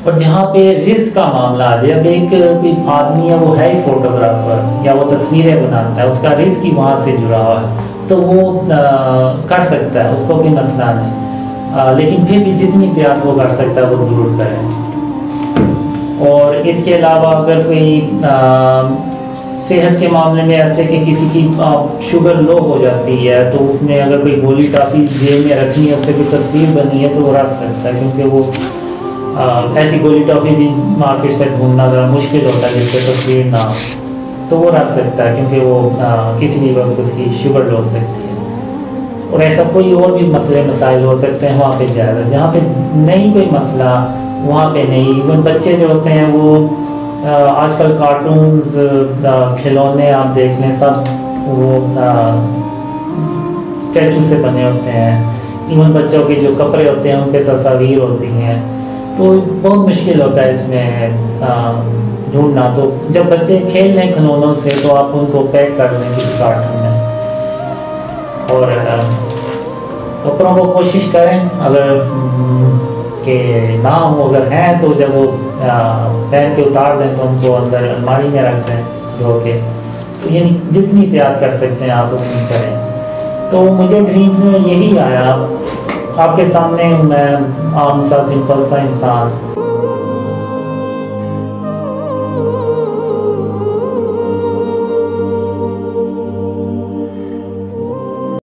और जहाँ पे रिस्क का मामला आ जाए, अब एक कोई आदमी है वो है ही फोटोग्राफर या वो तस्वीरें बनाता है, उसका रिस्क ही वहाँ से जुड़ा हुआ है, तो वो कर सकता है, उसको कोई मसला नहीं। लेकिन फिर भी जितनी एहतियात वो कर सकता है वो ज़रूर करें। और इसके अलावा अगर कोई सेहत के मामले में ऐसे कि किसी की शुगर लो हो जाती है, तो उसमें अगर कोई गोली टॉफ़ी जेब में रखनी है, उस पर कोई तस्वीर बनी है तो वो रख सकता है, क्योंकि वो ऐसी गोली टॉफ़ी भी मार्केट से ढूंढना ज़रा मुश्किल होता है जिस पर तस्वीर ना हो, तो वो रख सकता है, क्योंकि वो किसी भी वक्त उसकी शुगर लो हो सकती है। और ऐसा कोई और भी मसले मसाइल हो सकते हैं, वहाँ पे ज़्यादा, जहाँ पे नहीं कोई मसला वहाँ पे नहीं। इवन बच्चे जो होते हैं वो आजकल कार्टून्स, खिलौने आप देख लें, सब वो स्टैचू से बने होते हैं। इवन बच्चों के जो कपड़े होते हैं उन पे तस्वीर होती हैं, तो बहुत मुश्किल होता है इसमें ढूंढना। तो जब बच्चे खेल लें खिलौनों से तो आप उनको पैक कर दें किसी कार्टून में, और कपड़ों को कोशिश करें अगर कि ना हो, अगर हैं तो जब वो पहन के उतार दें तो उनको अंदर अलमारी में रख दें धो के। तो यानी जितनी एहतियात कर सकते हैं आप उतनी करें। तो मुझे ड्रीम्स में यही आया, आपके सामने मैं आम सा सिंपल सा इंसान